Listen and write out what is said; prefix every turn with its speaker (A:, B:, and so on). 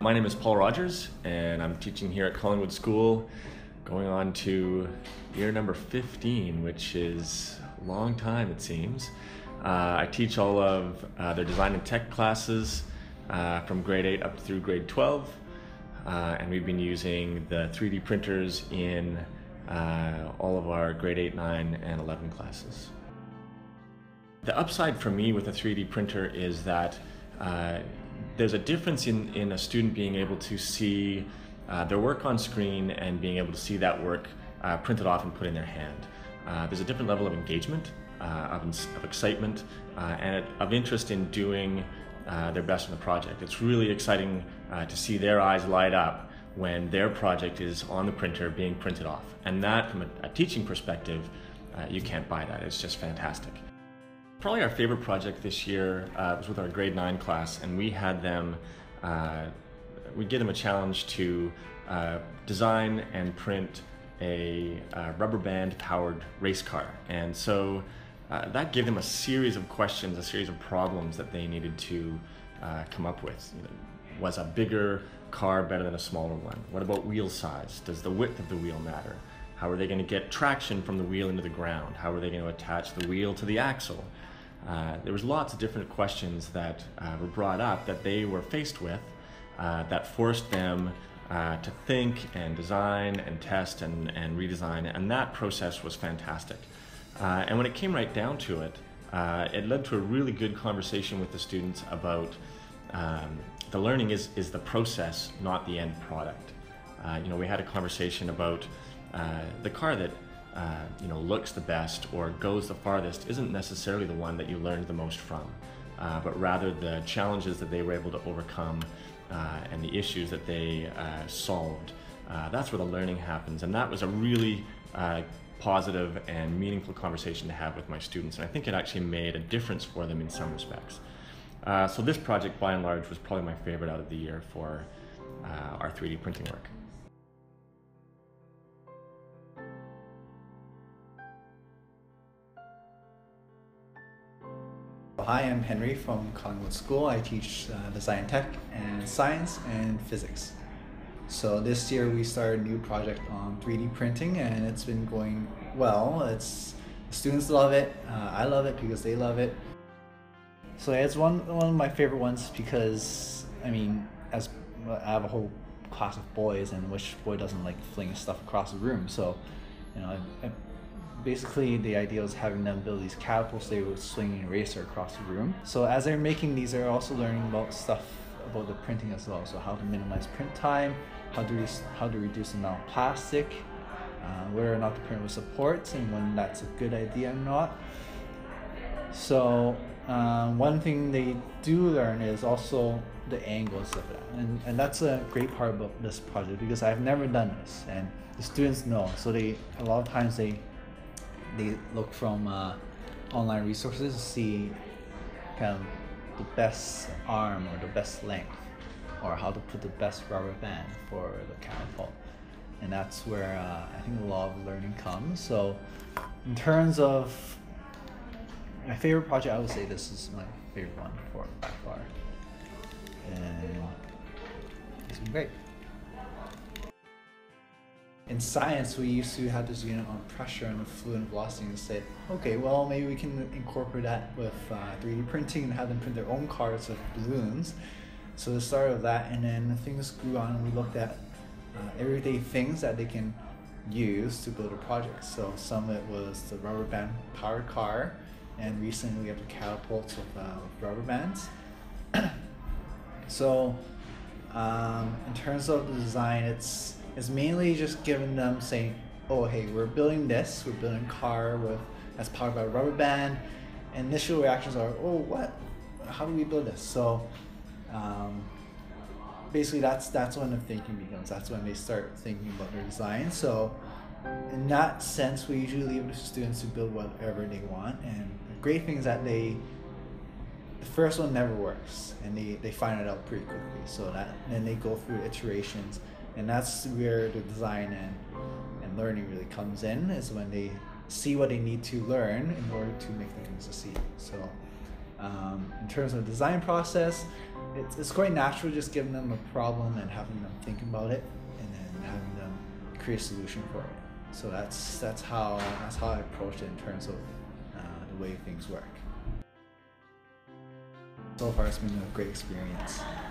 A: My name is Paul Rogers, and I'm teaching here at Collingwood School, going on to year number 15, which is a long time, it seems. I teach all of their design and tech classes from grade 8 up through grade 12, and we've been using the 3D printers in all of our grade 8, 9, and 11 classes. The upside for me with a 3D printer is that there's a difference in a student being able to see their work on screen and being able to see that work printed off and put in their hand. There's a different level of engagement, of excitement, and of interest in doing their best in the project. It's really exciting to see their eyes light up when their project is on the printer being printed off. And that, from a teaching perspective, you can't buy that. It's just fantastic. Probably our favorite project this year was with our grade 9 class, and we had them, we gave them a challenge to design and print a rubber band powered race car. And so that gave them a series of questions, a series of problems that they needed to come up with. You know, was a bigger car better than a smaller one? What about wheel size? Does the width of the wheel matter? How are they going to get traction from the wheel into the ground? How are they going to attach the wheel to the axle? There was lots of different questions that were brought up that they were faced with that forced them to think and design and test and redesign, and that process was fantastic. And when it came right down to it, it led to a really good conversation with the students about the learning is the process, not the end product. You know, we had a conversation about the car that you know, looks the best or goes the farthest isn't necessarily the one that you learned the most from, but rather the challenges that they were able to overcome and the issues that they solved. That's where the learning happens, and that was a really positive and meaningful conversation to have with my students, and I think it actually made a difference for them in some respects. So this project, by and large, was probably my favorite out of the year for our 3D printing work.
B: Hi, I'm Henry from Collingwood School. I teach design tech and science and physics. So this year we started a new project on 3D printing, and it's been going well. The students love it. I love it because they love it. So it's one of my favorite ones because, I mean, I have a whole class of boys, and which boy doesn't like flinging stuff across the room? So, you know, basically the idea was having them build these catapults they would swing an eraser across the room. So as they're making these, they're also learning about stuff about the printing as well. So how to minimize print time, how to reduce the amount of plastic, whether or not the printer will support, and when that's a good idea or not. So one thing they do learn is also the angles of it, and that's a great part about this project because I've never done this, and the students know. So a lot of times they look from online resources to see kind of the best arm or the best length, or how to put the best rubber band for the catapult. And that's where I think a lot of learning comes. So in terms of my favorite project, I would say this is my favorite one by far. And it's been great. In science, we used to have this unit on pressure and the fluid velocity, and said, okay, well, maybe we can incorporate that with 3D printing and have them print their own cars with balloons. So the start of that, and then things grew on, and we looked at everyday things that they can use to build a project. So some of it was the rubber band powered car, and recently we have the catapults with rubber bands. So in terms of the design, it's mainly just giving them saying, oh hey, we're building this, we're building a car that's powered by a rubber band. Initial reactions are, oh what? How do we build this? So basically that's when the thinking begins. That's when they start thinking about their design. So in that sense, we usually leave it to students to build whatever they want. And the great thing is that the first one never works, and they find it out pretty quickly. So then they go through iterations. And that's where the design and learning really comes in, is when they see what they need to learn in order to make the things succeed. So in terms of the design process, it's quite natural just giving them a problem and having them think about it, and then having them create a solution for it. So that's how I approach it in terms of the way things work. So far, it's been a great experience.